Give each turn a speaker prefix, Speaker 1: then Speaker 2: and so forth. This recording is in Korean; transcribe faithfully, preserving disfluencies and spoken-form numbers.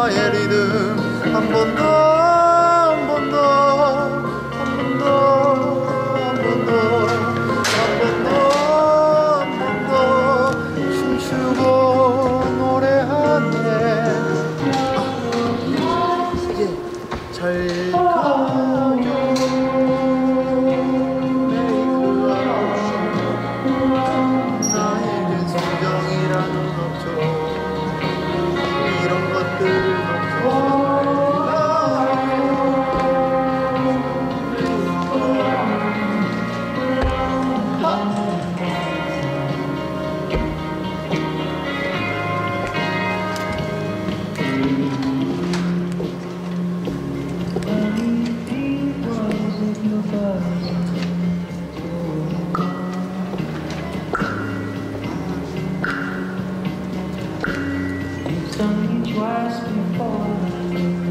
Speaker 1: 나의 리듬 한 번 더 한 번 더 한 번 더 한 번 더 한 번 더 한 번 더 춤추고 노래하네. 이제 잘 가요 나에겐 성경이라는 없죠. 이런 것들 없죠.
Speaker 2: You've done me twice before.